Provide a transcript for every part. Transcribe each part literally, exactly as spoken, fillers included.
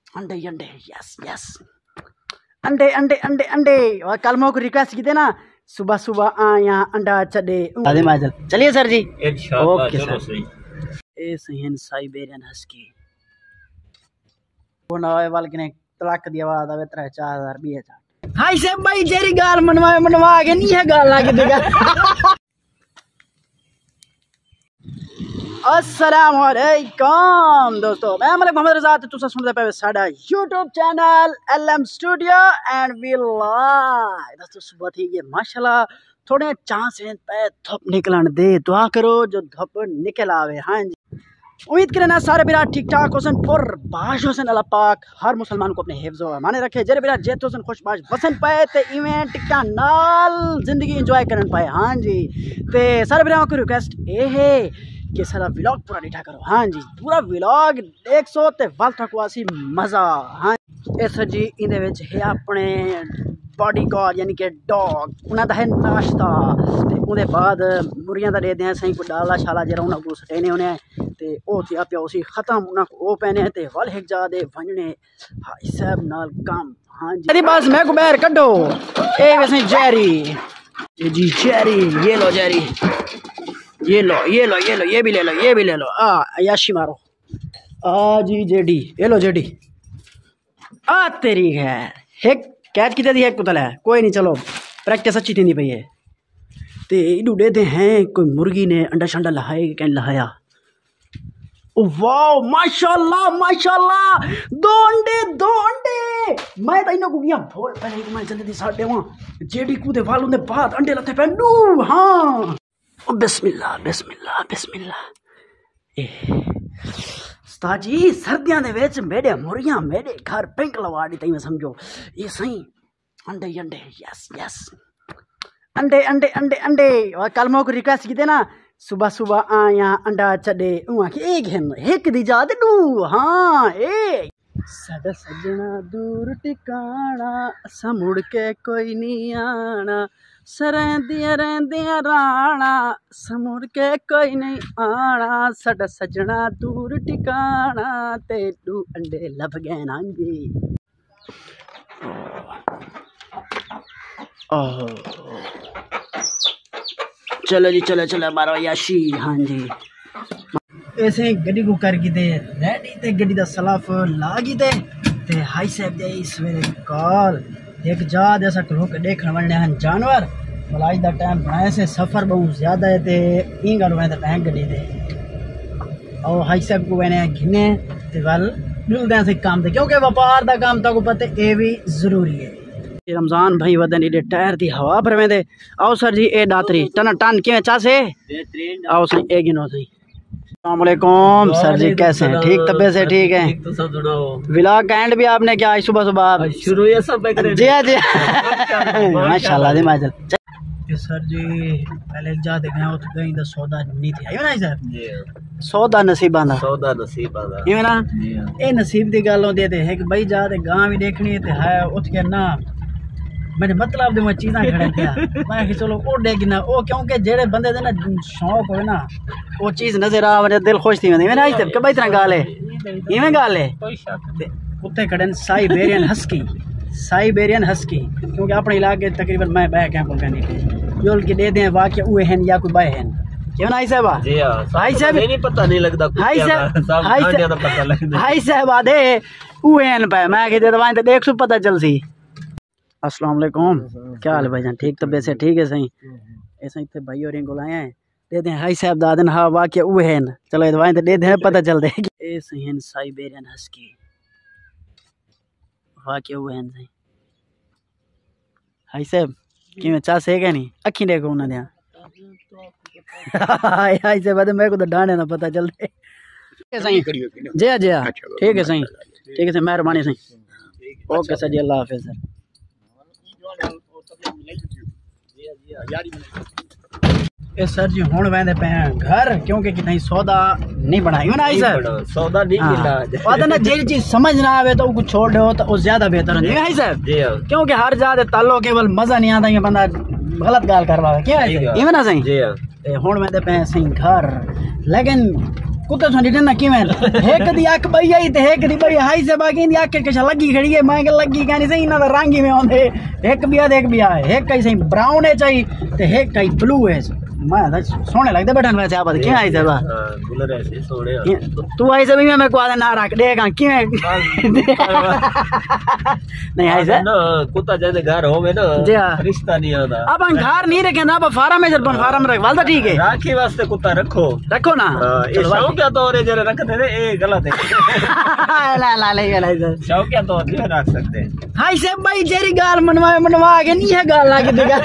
अंडे अंडे yes yes अंडे अंडे अंडे अंडे। और कल मैं को रिक्वेस्ट की थे ना सुबह सुबह आ यहाँ अंडा चढ़े चलिए सर जी। Okay sir. ए सही साइबेरियन हस्की वो नवाए वाल के ने तलाक दी आवाज आवे तरह चार हजार बीस हजार। हाय से भाई तेरी गाल मनवा मनवा के नहीं है गाल लाके देगा। अस्सलाम वालेकुम दोस्तों, मैं मलिक मोहम्मद रज़ा ते तुसा सुनदे पे साडा YouTube channel L M studio and V live. दोस्तों सुबह थी ये माशाल्लाह थोड़े चांस हैं पे धुप निकलन दे, दुआ करो जो धुप निकल आवे। हाँ जी, उम्मीद करें ना सारे बिरा ठीक ठाक होसन पुर बाश होसन। अल्लाह पाक हर मुसलमान को अपने हिफ्ज़ व अमाने रखे। जरे बिरा जेत होसन खुश बाश बसन पाए ते इवेंट का नाल जिंदगी एंजॉय करन पाए। हाँ जी, ते सारे बिरा को रिक्वेस्ट ए है कि सारा व्लॉग पूरा डिठा करो। हाँ जी, पूरा व्लॉग देख सो ते वल तक वासी मजा। हाँ इस जी इंदे विच है अपने बॉडी गार्ड यानी कि डॉग उन्होंने है नाश्ता ते उहदे बाद मुर्गियां दा देते हैं सही को डाला शाला जरा उन्होंने को सटेने उन्हें ते ओ थिया पिया उसी खत्म उन्हें को ओ पहने ते वल हिक जा दे वंजने हाई साहब नाल काम। हाँ जी तेरी बस मैं को बाहर कड्डो ए वैसे जेरी जी जी जेरी ये लो जेरी ये लो ये लो ये लो ये भी ले लो ये भी ले लो। आ याशी मारो आ जी जेडी ये लो जेडी आ तेरी खैर हिक कैच कितने दी है कुतल है कोई नहीं। चलो प्रैक्टिस अच्छी थी पई है ते इडू देते हैं कोई मुर्गी ने अंडा शंडा लहाए कहीं लहाया। ओ वाओ माशाल्लाह माशाल्लाह दो अंडे दो अंडे। मैं तो इन्हों गुगियां बोल पहले कि मैं जल्दी दी साढ़े वहां जेडी कूदे वाल उनके बाद अंडे लते पे नू। हाँ ओ बिस्मिल्लाह बिस्मिल्लाह बिस्मिल्लाह। ए जी सर्दियों के विच मेरे मुर्गियां मेरे घर पिंक लवा दी तई मैं समझो ये सही अंडे अंडे यस यस अंडे अंडे अंडे अंडे। और कल मैं को रिक्वेस्ट की थे ना सुबह सुबह आ यहाँ अंडा चढ़े उहाँ की एक है एक दी जा दे दू। हाँ ए साडा सजना दूर टिकाना असा मुड़ के कोई नहीं आना सरदियां रहंदियां राणा समुड़ के कोई नहीं आना साडा सजना दूर टिकाना ते दू अंडे लब गए ना जी। ओह चलो जी चलो चलो मारो याशी। हाँ जी ऐसे गड्डी को कर गी ते रेडी ते गड्डी दा सलाफ लागी ते ते हाई साहब दे सवेरे कॉल एक जा जैसा करो के देखण वणने हन जानवर मलाई दा टाइम बनाए से सफर बहुत ज्यादा है ते ई गल वे ते बैंक गड्डी दे और हाई साहब को वेने घिने ते वल मिलदे से काम ते क्योंकि व्यापार दा काम ता को पते ए भी जरूरी है। रमजान भाई वदन इडे टायर दी हवा पर वेंदे। आओ सर जी ए दातरी टन टन के चासे आओ सही ए गिनो सही। अस्सलाम वालेकुम सर जी कैसे हैं ठीक तबीयत से ठीक है। तो सब सुनाओ व्लॉग का एंड भी आपने क्या आज सुबह सुबह शुरू ये सब करे जी जी माशाल्लाह जी माशाल्लाह। सर जी पहले जाते गए तो कहीं दा सौदा नहीं थी आयो ना सर सौदा नसीबा दा सौदा नसीबा दा ये ना ए नसीब दी गल होंदी ते है कि भाई जाते गां भी देखनी है ते है उठ के ना मेरे मतलब दे मैं चीज़ां खड़े क्या मैं कि चलो ओ देख ना ओ क्योंकि जेड़े बंदे दे ना शौक हो ना वो चीज़ नजर आ मेरे दिल खुश थी मैं आज तक कब इतना गाल है इवें गाल है कोई शक उत्ते खड़े साइबेरियन हस्की साइबेरियन हस्की क्योंकि अपने इलाके तकरीबन मैं बैक है बोल नहीं जो के दे दें वाकई उहे हैं या कोई बाय हैं क्यों ना हाई साहब जी हां हाई साहब नहीं पता नहीं लगदा हाई साहब हाई साहब पता लगदा हाई साहब आदे उहे हैं पे मैं के दे दवाई तो देख सु पता चल सी। अस्सलाम वालेकुम क्या हाल है भाईजान ठीक तबीयत से ठीक है सही ऐसा इतने भाई और को लाए हैं दे दें हाई साहब दादन हाँ वाकई वो है चलो दवाई तो दे दें पता चल दे ए सही है साइबेरियन हस्की वाकई वो है सही। हाई साहब कि चाह से क्या नहीं अखी देखो उन्होंने हाई साहब मेरे को तो डांडे ना पता चल दे सही जया जया ठीक है सही ठीक है सही मेहरबानी सही ओके सर जी अल्लाह हाफिज़ सर। ए सर जी हुण वेंदे पे घर क्योंकि कितनी सौदा नहीं बनाई ना आई सर सौदा नहीं मिला पता ना जे चीज समझ ना आवे तो कुछ छोड़ दो तो ज्यादा बेहतर है नहीं सर क्योंकि हर जाते तालो केवल मजा नहीं आता ये बंदा गलत गाल करवा क्या है इवें ना सही जी हुण वेंदे पे सही घर लेकिन कुत्ते सुन ना कि मैं एक दी अख बई आई ते एक दी बई हाई से बाकी दी अख के लगी खड़ी है मैं के लगी कहनी सही ना रंगी में आंदे एक बिया देख बिया है एक कई सही ब्राउन है चाहिए ते एक कई ब्लू है मैं सोने लगदे बैठन वैसे आप क्या आई से बा हां गुलर ऐसे सोने तू आई से भी मैं को आदा ना रख देगा कि मैं नहीं आई से ना कुत्ता जने घर होवे ना रिश्ता नहीं आदा अब हम घर नहीं रखे ना अब फार्म में जब फार्म रख वाल ठीक है राखी वास्ते कुत्ता रखो रखो ना ये शौक क्या तो रे जरे रखते थे ए गलत है ला ला ले गला शौक क्या तो नहीं रख सकते हाय से भाई जेरी गाल मनवा मनवा के नहीं है गाल लाके देगा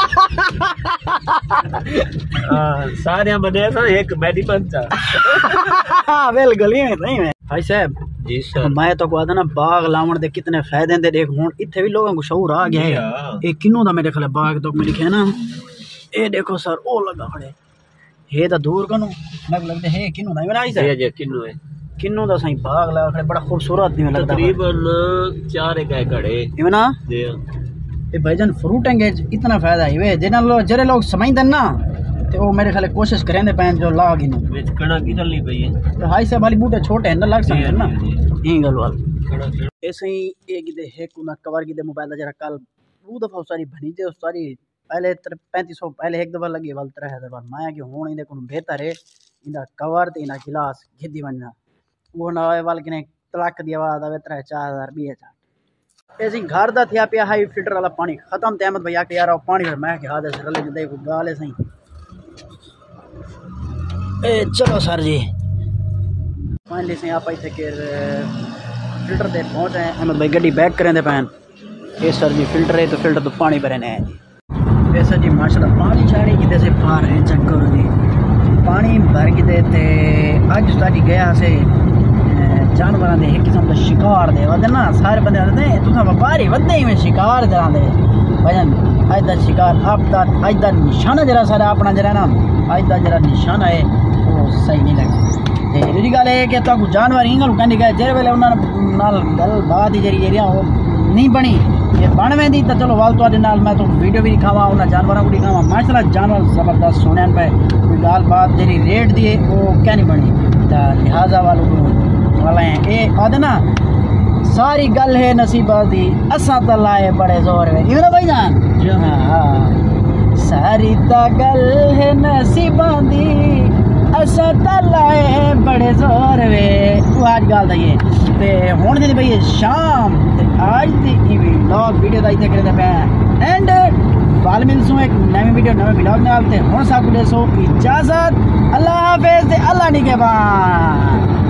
सारे बने तो एक मेडी पंचा बिल्कुल ही नहीं है भाई साहब जी सर मैं तो कहता ना बाग लावण दे कितने फायदे दे देख हुन इथे भी लोगों को शऊर आ गया है ए किन्नू दा मेरे ख्याल बाग तो मैं लिखे ना ए देखो सर ओ लगा खड़े हे दा दूर कनु मैं लगदे हे किन्नू दा मेरा आई सर ये किन्नू है किन्नू दा सही बाग लगा खड़े बड़ा खूबसूरत नहीं लगदा तकरीबन चार एक एकड़ है इवना जी ए भाईजान फ्रूट एंगेज इतना फायदा है वे जिन लोग जरे लोग समझदन ना ते वो मेरे ख्याल कोशिश करें दे पैन जो लाग इन विच कणा की चलनी पई है तो हाई से वाली बूटे छोटे हैं ना लग सकते ना ई गल वाल ऐसे ही एक दे है कुना कवर की दे मोबाइल जरा कल वो दफा सारी बनी जे सारी पहले पैंतीस सौ पहले एक दफा लगी वाल तरह हजार बार माया के होण इदे कोन बेहतर है इंदा कवर ते इना गिलास गिद्दी बनना वो ना वाल के तड़क दी आवाज आवे तरह चार हजार बीस हजार ऐसे घर दा थिया पिया हाई फिल्टर वाला पानी खत्म ते अहमद भैया के यार पानी फिर मैं के हाथ से रले दे को गाल है सही ए चलो सर जी फाइनली से आप इतने के फिल्टर दे पहुँच आए अहमद भाई गड्डी बैक करें दे पैन ये सर जी फिल्टर है तो फिल्टर तो पानी भरने हैं जी वैसा जी माशाल्लाह पानी छाड़ी कि से पार है चेक करो जी पानी भर के देते अज साड़ी गया से जानवर दे एक किस्म का शिकार दे वदे ना सारे बंदे आते तुसा व्यापारी वदे ही में शिकार दे आंदे भजन अज दा शिकार आप दा अज दा निशाना जरा सारा अपना जरा ना अज दा जरा निशाना है वो सही नहीं लगता ते दूसरी गल है कि तो जानवर ही गल कहंदी गए जेरे वेले उन्हां नाल गल बात ही जरी एरिया वो नहीं बनी ये बन वेंदी तो चलो वाल तुहाडे नाल मैं तो वीडियो भी दिखावा उन्हां जानवरां को दिखावा माशाल्लाह जानवर जबरदस्त सोने पे कोई गल बात जरी रेट दी वो क्या नहीं बनी ता लिहाजा वालों को वाले ए आदे ना सारी गल है नसीबा दी असा तो लाए बड़े जोर वे इवना भाईजान हां सारी ता गल है नसीबा दी असा तो लाए बड़े जोर वे वो आज गल दा ये ते हुन दी भाई शाम ते आज दी ई व्लॉग वीडियो दा इते करे पे एंड बाल मिलसू एक नई वीडियो नवे व्लॉग नाल ते हुन सब को देसो इजाजत अल्लाह हाफिज ते अल्लाह निगहबान।